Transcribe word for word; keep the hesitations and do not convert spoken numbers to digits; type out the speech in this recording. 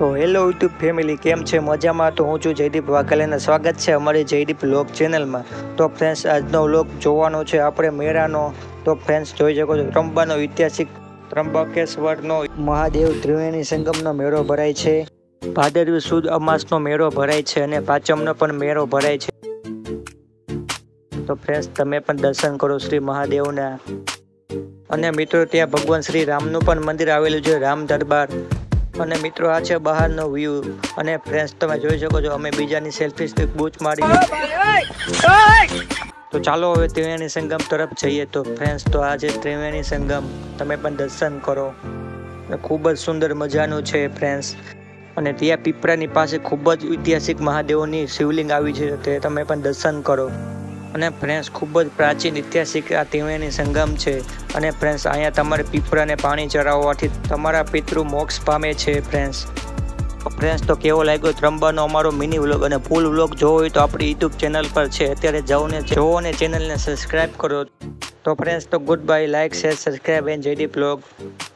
તો hello YouTube family, કેમ છે? મજામાં? તો હું છું જયદીપ વાઘેલાને સ્વાગત છે અમારી જયદીપ વ્લોગ ચેનલમાં। તો ફ્રેન્ડ્સ, આજનો વ્લોગ જોવાનો છે આપણે મેળાનો। તો ફ્રેન્ડ્સ, જોઈ શકો છો ત્રંબાનો ઐતિહાસિક ત્રંબકેશ્વરનો મહાદેવ ત્રિવેણી સંગમનો મેળો ભરાય છે। ભાદરવી સુદ અમાસનો મેળો ભરાય છે અને પાંચમનો પણ મેળો ભરાય છે। તો ફ્રેન્ડ્સ, તમે પણ દર્શન કરો શ્રી મહાદેવના। અને મિત્રો, ત્યાં ભગવાન શ્રી રામનું પણ મંદિર આવેલું છે, રામ દરબાર। અને મિત્રો, આ છે બહારનો વ્યૂ। અને ફ્રેન્ડ્સ, તમે જોઈ શકો છો અમે બીજાની સેલ્ફી સ્ટિક બૂચ મારી। તો ચાલો હવે ત્રિવેણી સંગમ તરફ જઈએ। તો ફ્રેન્ડ્સ, તો આ છે ત્રિવેણી સંગમ, તમે પણ દર્શન કરો। ખૂબ જ સુંદર મજાનું છે ફ્રેન્ડ્સ। અને ત્યાં પીપળાની પાસે ખૂબ જ ઐતિહાસિક મહાદેવની શિવલિંગ આવી છે, તે તમે પણ દર્શન કરો। અને ફ્રેન્ડ્સ, ખૂબ જ પ્રાચીન ઐતિહાસિક આ ત્રિવેણી સંગમ છે। અને ફ્રેન્ડ્સ, અહીંયા તમારે પીપળાને પાણી ચડાવવાથી તમારા પિતૃ મોક્ષ પામે છે ફ્રેન્ડ્સ। ફ્રેન્ડ્સ, તો કેવો લાગ્યો ત્રંબાનો અમારો મિની વ્લોગ? અને ફૂલ વ્લોગ જોવો હોય તો આપણી યુટ્યુબ ચેનલ પર છે, અત્યારે જાઓ ને જોવો ને ચેનલને સબસ્ક્રાઈબ કરો। તો ફ્રેન્ડ્સ, તો good bye, like share subscribe and Jaydeep vlog.